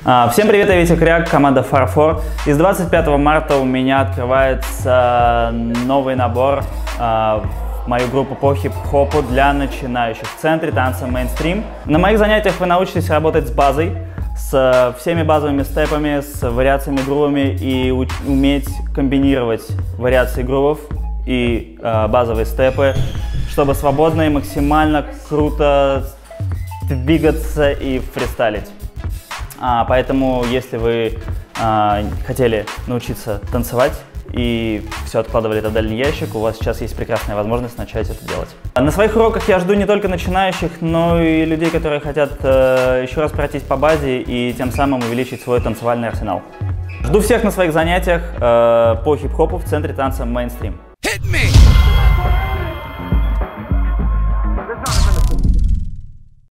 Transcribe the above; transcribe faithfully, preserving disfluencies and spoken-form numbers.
Всем привет, я Витя Кряк, команда Фарфор. И с двадцать пятого марта у меня открывается новый набор в мою группу по хип-хопу для начинающих в центре танца Mainstream. На моих занятиях вы научитесь работать с базой, с всеми базовыми степами, с вариациями грувами и уметь комбинировать вариации грувов и э, базовые степы, чтобы свободно и максимально круто двигаться и фристайлить. А, поэтому, если вы а, хотели научиться танцевать и все откладывали это в дальний ящик, у вас сейчас есть прекрасная возможность начать это делать. На своих уроках я жду не только начинающих, но и людей, которые хотят э, еще раз пройтись по базе и тем самым увеличить свой танцевальный арсенал. Жду всех на своих занятиях э, по хип-хопу в центре танца Mainstream.